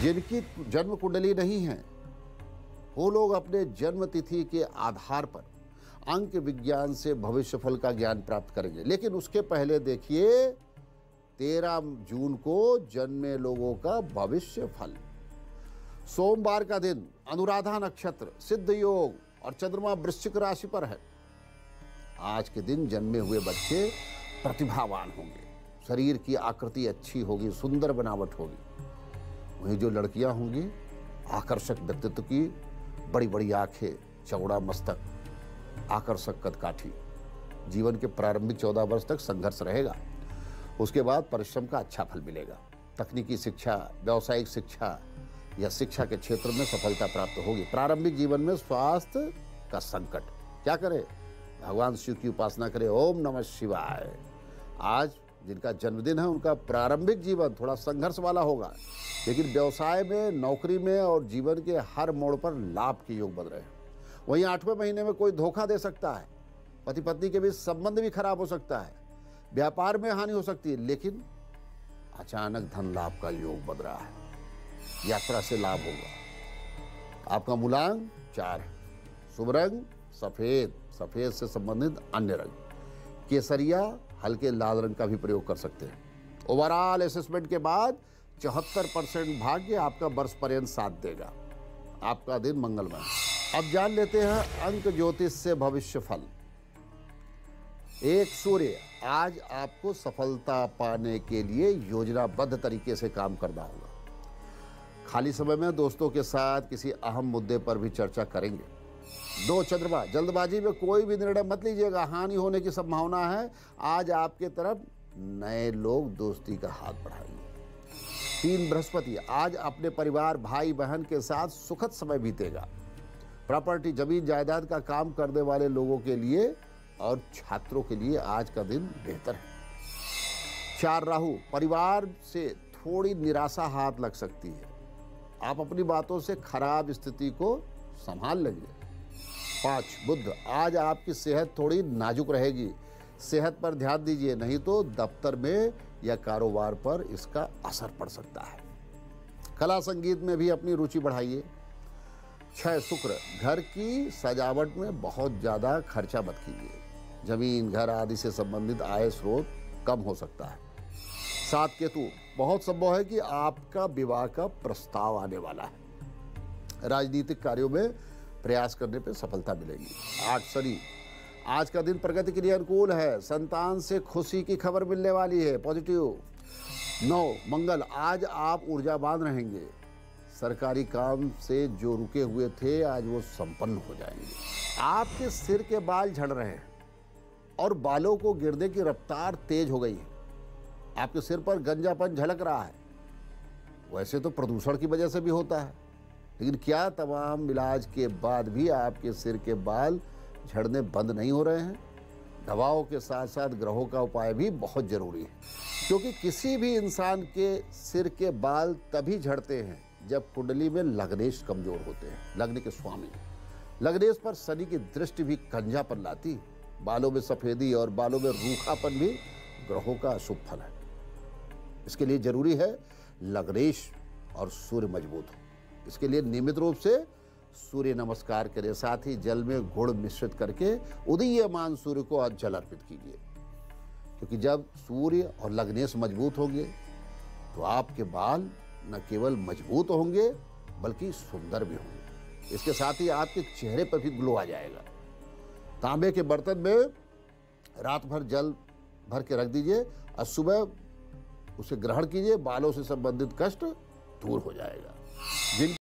जिनकी जन्म कुंडली नहीं है वो लोग अपने जन्म तिथि के आधार पर अंक विज्ञान से भविष्य फल का ज्ञान प्राप्त करेंगे। लेकिन उसके पहले देखिए 13 जून को जन्मे लोगों का भविष्य फल। सोमवार का दिन, अनुराधा नक्षत्र, सिद्ध योग और चंद्रमा वृश्चिक राशि पर है। आज के दिन जन्मे हुए बच्चे प्रतिभावान होंगे, शरीर की आकृति अच्छी होगी, सुंदर बनावट होगी। वहीं जो लड़कियां होंगी आकर्षक व्यक्तित्व की, बड़ी बड़ी आंखें, चौड़ा मस्तक, आकर्षक कदकाठी। जीवन के प्रारंभिक 14 वर्ष तक संघर्ष रहेगा, उसके बाद परिश्रम का अच्छा फल मिलेगा। तकनीकी शिक्षा, व्यावसायिक शिक्षा या शिक्षा के क्षेत्र में सफलता प्राप्त होगी। प्रारंभिक जीवन में स्वास्थ्य का संकट, क्या करें? भगवान शिव की उपासना करें। ओम नमः शिवाय। आज जिनका जन्मदिन है उनका प्रारंभिक जीवन थोड़ा संघर्ष वाला होगा, लेकिन व्यवसाय में, नौकरी में और जीवन के हर मोड़ पर लाभ के योग बन रहे हैं। वहीं 8वें महीने में कोई धोखा दे सकता है, पति पत्नी के बीच संबंध भी खराब हो सकता है, व्यापार में हानि हो सकती है, लेकिन अचानक धन लाभ का योग बन रहा है, यात्रा से लाभ होगा। आपका मूलांक 4 है। शुभ रंग सफेद, सफेद से संबंधित अन्य रंग केसरिया, हल्के लाल रंग का भी प्रयोग कर सकते हैं। ओवरऑल असेसमेंट के बाद 74% भाग्य आपका वर्ष पर्यंत साथ देगा। आपका दिन मंगलमय। अब जान लेते हैं अंक ज्योतिष से भविष्य फल। 1 सूर्य, आज आपको सफलता पाने के लिए योजनाबद्ध तरीके से काम करना होगा। खाली समय में दोस्तों के साथ किसी अहम मुद्दे पर भी चर्चा करेंगे। 2 चंद्रमा, जल्दबाजी में कोई भी निर्णय मत लीजिएगा, हानि होने की संभावना है। आज आपके तरफ नए लोग दोस्ती का हाथ बढ़ाएंगे। 3 बृहस्पति, आज अपने परिवार, भाई बहन के साथ सुखद समय बीतेगा। प्रॉपर्टी, जमीन जायदाद का काम करने वाले लोगों के लिए और छात्रों के लिए आज का दिन बेहतर है। 4 राहु, परिवार से थोड़ी निराशा हाथ लग सकती है, आप अपनी बातों से खराब स्थिति को संभाल लेंगे। 5 बुध, आज आपकी सेहत थोड़ी नाजुक रहेगी, सेहत पर ध्यान दीजिए, नहीं तो दफ्तर में या कारोबार पर इसका असर पड़ सकता है। कला संगीत में भी अपनी रुचि बढ़ाइए। 6 शुक्र, घर की सजावट में बहुत ज़्यादा खर्चा मत कीजिए, जमीन, घर आदि से संबंधित आय स्रोत कम हो सकता है। 7 केतु, बहुत संभव है कि आपका विवाह का प्रस्ताव आने वाला है। राजनीतिक कार्यों में प्रयास करने पर सफलता मिलेगी। 8 शनि, आज का दिन प्रगति के लिए अनुकूल है, संतान से खुशी की खबर मिलने वाली है, पॉजिटिव। 9 मंगल, आज आप ऊर्जावान रहेंगे, सरकारी काम से जो रुके हुए थे आज वो संपन्न हो जाएंगे। आपके सिर के बाल झड़ रहे हैं और बालों को गिरने की रफ्तार तेज हो गई है, आपके सिर पर गंजापन झलक रहा है। वैसे तो प्रदूषण की वजह से भी होता है, लेकिन क्या तमाम इलाज के बाद भी आपके सिर के बाल झड़ने बंद नहीं हो रहे हैं? दवाओं के साथ साथ ग्रहों का उपाय भी बहुत जरूरी है, क्योंकि किसी भी इंसान के सिर के बाल तभी झड़ते हैं जब कुंडली में लग्नेश कमजोर होते हैं। लग्न के स्वामी लग्नेश पर शनि की दृष्टि भी कंझापन लाती, बालों में सफेदी और बालों में रूखापन भी ग्रहों का अशुभ फल है। इसके लिए जरूरी है लग्नेश और सूर्य मजबूत हो। इसके लिए नियमित रूप से सूर्य नमस्कार करें, साथ ही जल में गुड़ मिश्रित करके उदीयमान सूर्य को आज जल अर्पित कीजिए, क्योंकि जब सूर्य और लग्नेश मजबूत होंगे तो आपके बाल न केवल मजबूत होंगे बल्कि सुंदर भी होंगे। इसके साथ ही आपके चेहरे पर भी ग्लो आ जाएगा। तांबे के बर्तन में रात भर जल भर के रख दीजिए और सुबह उसे ग्रहण कीजिए, बालों से संबंधित कष्ट दूर हो जाएगा।